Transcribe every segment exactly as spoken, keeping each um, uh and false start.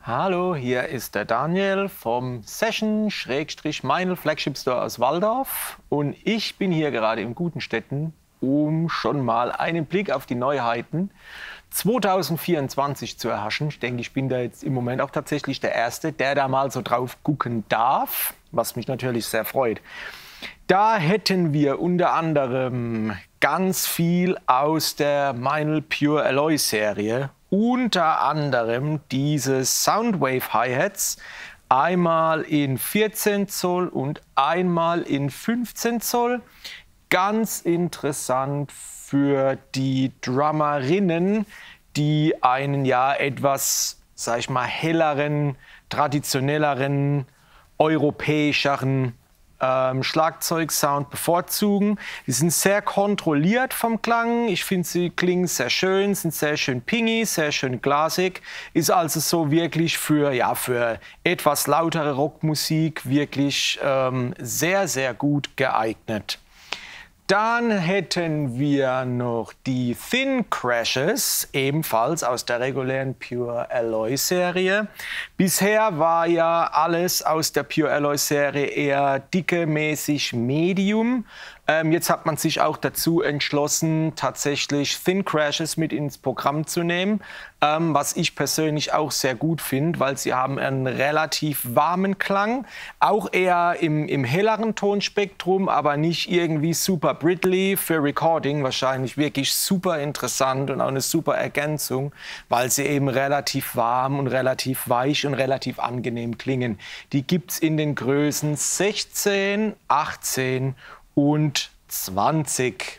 Hallo, hier ist der Daniel vom Session-Meinl Flagship Store aus Walldorf und ich bin hier gerade im Gutenstetten, um schon mal einen Blick auf die Neuheiten zweitausendvierundzwanzig zu erhaschen. Ich denke, ich bin da jetzt im Moment auch tatsächlich der Erste, der da mal so drauf gucken darf, was mich natürlich sehr freut. Da hätten wir unter anderem ganz viel aus der Meinl Pure Alloy Serie. Unter anderem diese Soundwave Hi-Hats, einmal in vierzehn Zoll und einmal in fünfzehn Zoll. Ganz interessant für die Drummerinnen, die einen ja etwas, sag ich mal, helleren, traditionelleren, europäischeren Ähm, Schlagzeugsound bevorzugen. Die sind sehr kontrolliert vom Klang. Ich finde, sie klingen sehr schön, sind sehr schön pingy, sehr schön glasig. Ist also so wirklich für, ja, für etwas lautere Rockmusik wirklich ähm, sehr, sehr gut geeignet. Dann hätten wir noch die Thin Crashes, ebenfalls aus der regulären Pure Alloy Serie. Bisher war ja alles aus der Pure Alloy Serie eher dicke, mäßig, medium. Ähm, jetzt hat man sich auch dazu entschlossen, tatsächlich Thin Crashes mit ins Programm zu nehmen, ähm, was ich persönlich auch sehr gut finde, weil sie haben einen relativ warmen Klang, auch eher im, im helleren Tonspektrum, aber nicht irgendwie super brittly für Recording, wahrscheinlich wirklich super interessant und auch eine super Ergänzung, weil sie eben relativ warm und relativ weich und relativ angenehm klingen. Die gibt es in den Größen sechzehn, achtzehn und zwanzig.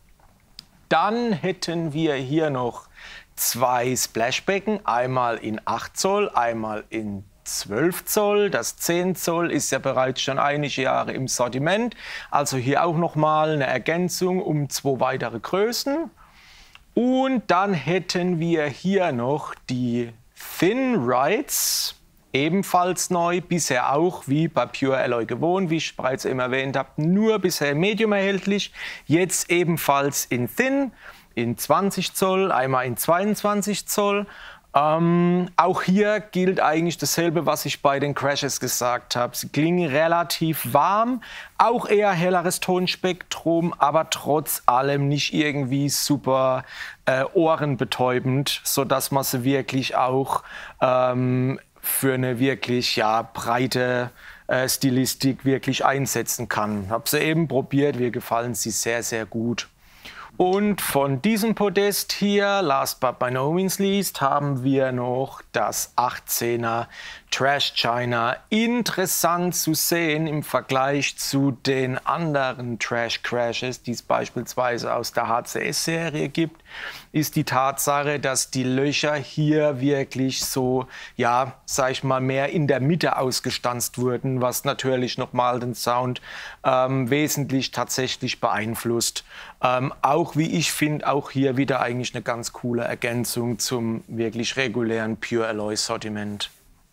Dann hätten wir hier noch zwei Splashbecken, einmal in acht Zoll, einmal in zwölf Zoll. Das zehn Zoll ist ja bereits schon einige Jahre im Sortiment. Also hier auch nochmal eine Ergänzung um zwei weitere Größen. Und dann hätten wir hier noch die Thin Rides. Ebenfalls neu, bisher auch wie bei Pure Alloy gewohnt, wie ich bereits eben erwähnt habe, nur bisher Medium erhältlich. Jetzt ebenfalls in Thin, in zwanzig Zoll, einmal in zweiundzwanzig Zoll. Ähm, auch hier gilt eigentlich dasselbe, was ich bei den Crashes gesagt habe. Sie klingen relativ warm, auch eher helleres Tonspektrum, aber trotz allem nicht irgendwie super äh, ohrenbetäubend, sodass man sie wirklich auch ähm, für eine wirklich ja, breite äh, Stilistik wirklich einsetzen kann. Ich habe sie eben probiert, mir gefallen sie sehr, sehr gut. Und von diesem Podest hier, last but by no means least, haben wir noch das achtzehner Trash China. Interessant zu sehen im Vergleich zu den anderen Trash Crashes, die es beispielsweise aus der H C S-Serie gibt, ist die Tatsache, dass die Löcher hier wirklich so, ja, sag ich mal, mehr in der Mitte ausgestanzt wurden, was natürlich nochmal den Sound ähm, wesentlich tatsächlich beeinflusst. Ähm, auch, wie ich finde, auch hier wieder eigentlich eine ganz coole Ergänzung zum wirklich regulären Pure Alloy Sortiment.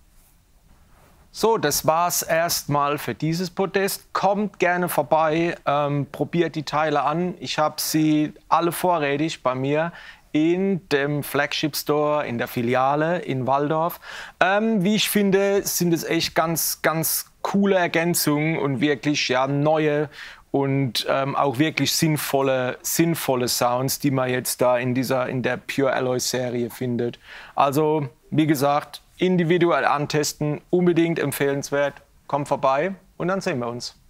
So, das war's erstmal für dieses Podest. Kommt gerne vorbei, ähm, probiert die Teile an. Ich habe sie alle vorrätig bei mir in dem Flagship Store, in der Filiale in Walldorf. Ähm, wie ich finde, sind es echt ganz, ganz coole Ergänzungen und wirklich ja, neue und ähm, auch wirklich sinnvolle, sinnvolle Sounds, die man jetzt da in, dieser, in der Pure Alloy Serie findet. Also, wie gesagt, individuell antesten, unbedingt empfehlenswert. Kommt vorbei und dann sehen wir uns.